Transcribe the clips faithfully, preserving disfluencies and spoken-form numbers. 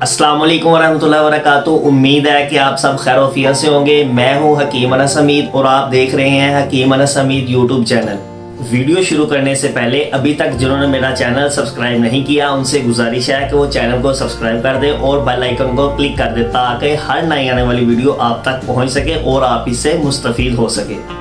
अस्सलाम वालेकुम वरहमतुल्लाहि वबरकातुहू। उम्मीद है कि आप सब खैर वफियत से होंगे। मैं हूं हकीम अनस हमीद और आप देख रहे हैं Hakim Anas Hamid YouTube channel. Video शुरू करने से पहले अभी तक जिन्होंने मेरा चैनल सब्सक्राइब नहीं किया उनसे गुजारिश है कि वो चैनल को सब्सक्राइब कर दें और बेल आइकन को क्लिक कर दें ताकि हर नई आने वाली वीडियो आप तक पहुंच सके और आप इससे मुस्तफीद हो सके।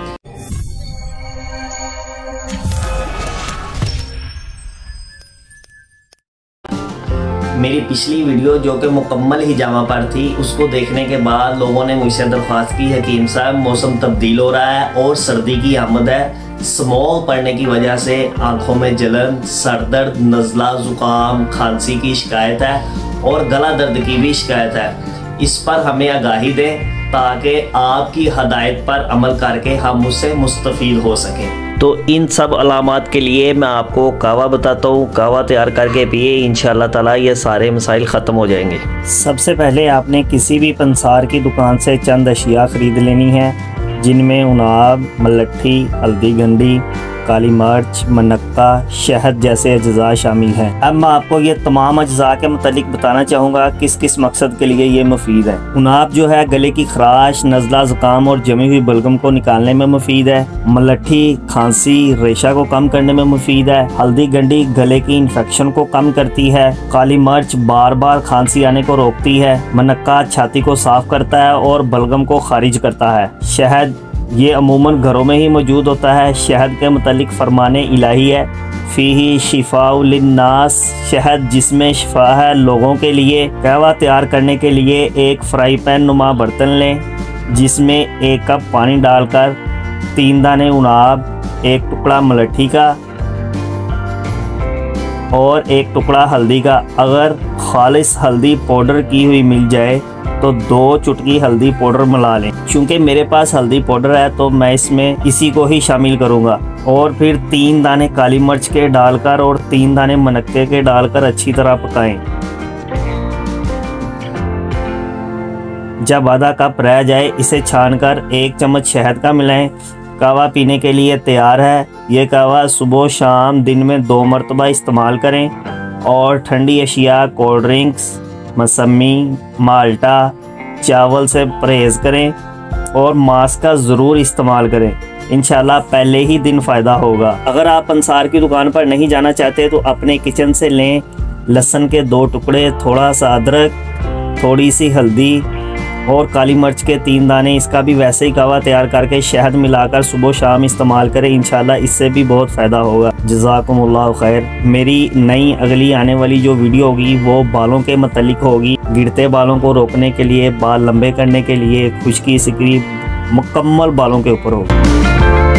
मेरी पिछली वीडियो जो कि मुकम्मल हिजामा पर थी उसको देखने के बाद लोगों ने मुझसे दरख्वास्त की, हकीम साहब मौसम तब्दील हो रहा है और सर्दी की आमद है, स्मॉग पड़ने की वजह से आंखों में जलन, सर दर्द, नज़ला, ज़ुकाम, खांसी की शिकायत है और गला दर्द की भी शिकायत है। इस पर हमें आगाही दें ताकि आपकी हदायत पर अमल करके हम उससे मुस्तफीद हो सकें। तो इन सब अलामात के लिए मैं आपको कहवा बताता हूँ। कहवा तैयार करके पिए, इंशाअल्लाह ताला ये सारे मसाइल ख़त्म हो जाएंगे। सबसे पहले आपने किसी भी पंसार की दुकान से चंद अशिया ख़रीद लेनी है जिनमें उनाब, मलट्ठी, हल्दी गंडी, काली मिर्च, मनक्का, शहद जैसे अज्जा शामिल हैं। अब मैं आपको ये तमाम अज्जा के मुतालिक बताना चाहूँगा किस किस मकसद के लिए ये मुफीद है। उनाब जो है गले की खराश, नज़ला, ज़ुकाम और जमी हुई बलगम को निकालने में मुफीद है। मलट्ठी खांसी, रेशा को कम करने में मुफीद है। हल्दी गंडी गले की इन्फेक्शन को कम करती है। काली मिर्च बार बार खांसी आने को रोकती है। मनक्का छाती को साफ करता है और बलगम को खारिज करता है। शहद ये अमूमन घरों में ही मौजूद होता है। शहद के मुतालिक फरमाने इलाही है, फ़ीही शिफाउ लिन्नास, शहद जिसमें शिफा है लोगों के लिए। कहवा तैयार करने के लिए एक फ्राई पैन नुमा बर्तन लें जिसमें एक कप पानी डालकर तीन दाने उनाब, एक टुकड़ा मलट्ठी का और एक टुकड़ा हल्दी का, अगर खालिस हल्दी पाउडर की हुई मिल जाए तो दो चुटकी हल्दी पाउडर मिला लें। चूँकि मेरे पास हल्दी पाउडर है तो मैं इसमें इसी को ही शामिल करूँगा। और फिर तीन दाने काली मिर्च के डालकर और तीन दाने मनक्के के डालकर अच्छी तरह पकाएं। जब आधा कप रह जाए इसे छानकर एक चम्मच शहद का मिलाएं। कहवा पीने के लिए तैयार है। ये कहवा सुबह शाम दिन में दो मरतबा इस्तेमाल करें और ठंडी अशिया, कोल्ड ड्रिंक्स, मौसमी, माल्टा, चावल से परहेज़ करें और मास्क का ज़रूर इस्तेमाल करें। इंशाल्लाह पहले ही दिन फ़ायदा होगा। अगर आप पंसार की दुकान पर नहीं जाना चाहते तो अपने किचन से लें लहसुन के दो टुकड़े, थोड़ा सा अदरक, थोड़ी सी हल्दी और काली मिर्च के तीन दाने। इसका भी वैसे ही कहवा तैयार करके शहद मिलाकर सुबह शाम इस्तेमाल करें, इंशाल्लाह इससे भी बहुत फ़ायदा होगा। जज़ाकुमुल्लाह खैर। मेरी नई अगली आने वाली जो वीडियो होगी वो बालों के मतलब होगी। गिरते बालों को रोकने के लिए, बाल लंबे करने के लिए, खुश्की सिकरी मुकम्मल बालों के ऊपर होगी।